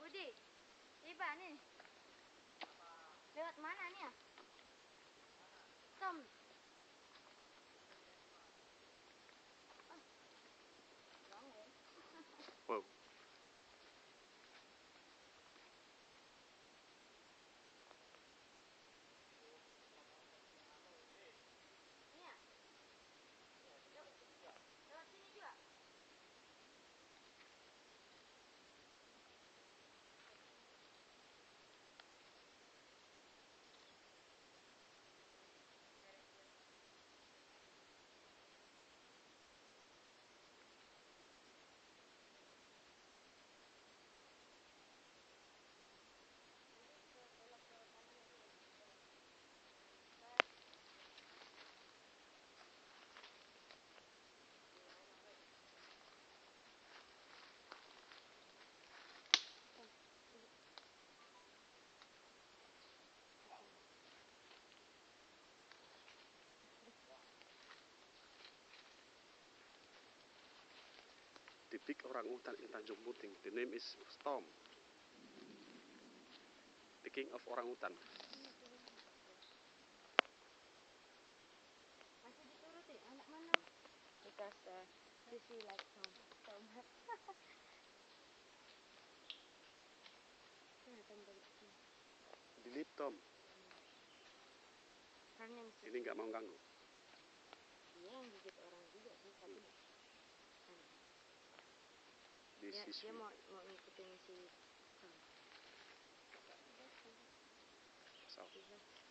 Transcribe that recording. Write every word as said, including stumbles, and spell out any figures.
Budi, tiba nih. Lewat mana nih ya? Tom. Oh. Wow. Ini ya? Lewat sini juga. The big orangutan in Tanjung Puting. The name is Storm. The king of orangutan. Masih dituruti anak mana? Because uh, this is like Tom. Tom. Dilip Tom. Karena mesti Ini nggak mau ganggu. dia yang gigit orang juga sih, tapi kan This dia, is dia mau mau ngikutin si Tom. so. Bisa.